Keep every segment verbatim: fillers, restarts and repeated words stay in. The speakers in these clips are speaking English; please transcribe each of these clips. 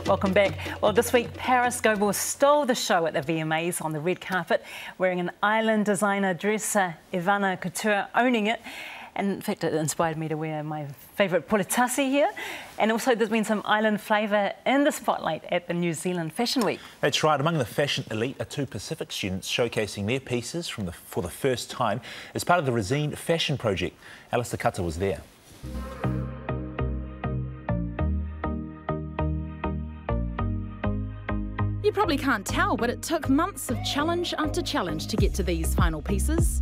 Welcome back. Well, this week, Paris Goebel stole the show at the V M As on the red carpet, wearing an island designer dress, uh, Ivana Couture owning it. And in fact, it inspired me to wear my favourite puletasi here. And also there's been some island flavour in the spotlight at the New Zealand Fashion Week. That's right. Among the fashion elite are two Pacific students showcasing their pieces from the, for the first time as part of the Resene Fashion Project. Star Kata was there. You probably can't tell, but it took months of challenge after challenge to get to these final pieces.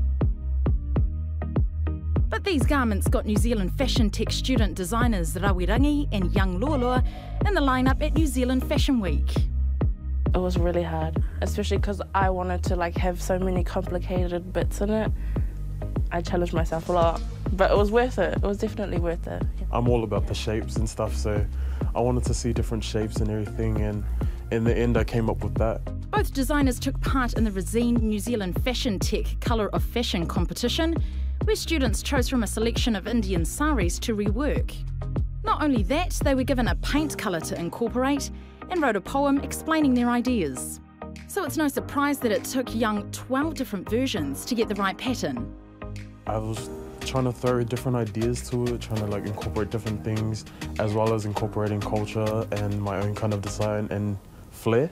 But these garments got New Zealand Fashion Tech student designers Rawi, Rangi and young Lualua in the lineup at New Zealand Fashion Week. It was really hard, especially because I wanted to like have so many complicated bits in it. I challenged myself a lot, but it was worth it. It was definitely worth it. Yeah. I'm all about the shapes and stuff, so I wanted to see different shapes and everything, and in the end I came up with that. Both designers took part in the Resene New Zealand Fashion Tech Colour of Fashion competition, where students chose from a selection of Indian saris to rework. Not only that, they were given a paint colour to incorporate and wrote a poem explaining their ideas. So it's no surprise that it took young twelve different versions to get the right pattern. I was trying to throw different ideas to it, trying to like incorporate different things, as well as incorporating culture and my own kind of design and flair.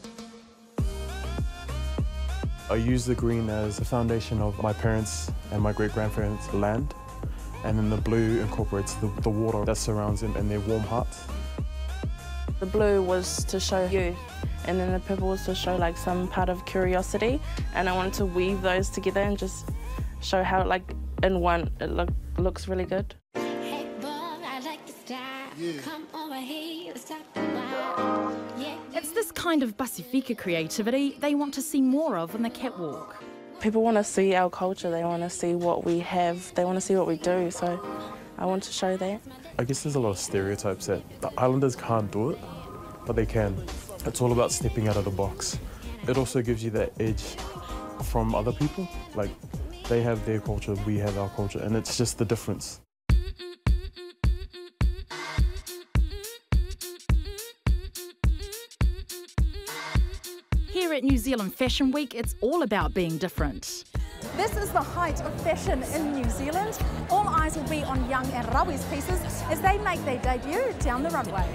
I use the green as the foundation of my parents' and my great-grandparents' land, and then the blue incorporates the, the water that surrounds them and their warm hearts. The blue was to show youth, and then the purple was to show like some part of curiosity, and I wanted to weave those together and just show how like in one it look, looks really good. Hey, boy, I like the style. Yeah. Come over here, let's talk about. Yeah. It's this kind of Pasifika creativity they want to see more of in the catwalk. People want to see our culture, they want to see what we have, they want to see what we do, so I want to show that. I guess there's a lot of stereotypes that the islanders can't do it, but they can. It's all about stepping out of the box. It also gives you that edge from other people. Like, they have their culture, we have our culture, and it's just the difference. Here at New Zealand Fashion Week, it's all about being different. This is the height of fashion in New Zealand. All eyes will be on Young and Rawi's pieces as they make their debut down the runway.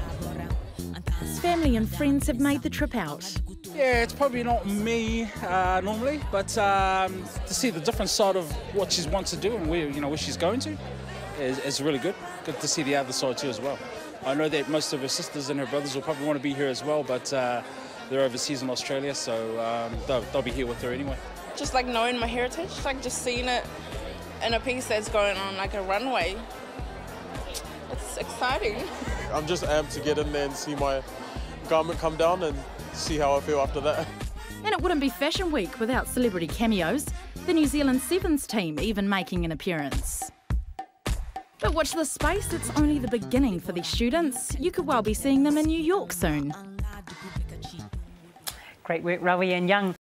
Family and friends have made the trip out. Yeah, it's probably not me uh, normally, but um, to see the different side of what she wants to do and where you know where she's going to is, is really good. Good to see the other side too as well. I know that most of her sisters and her brothers will probably want to be here as well, but uh, they're overseas in Australia, so um, they'll, they'll be here with her anyway. Just like knowing my heritage, like just seeing it in a piece that's going on like a runway. It's exciting. I'm just amped to get in there and see my garment come down and see how I feel after that. And it wouldn't be Fashion Week without celebrity cameos, the New Zealand Sevens team even making an appearance. But watch this space, it's only the beginning for these students. You could well be seeing them in New York soon. Great work, Rawi and Young.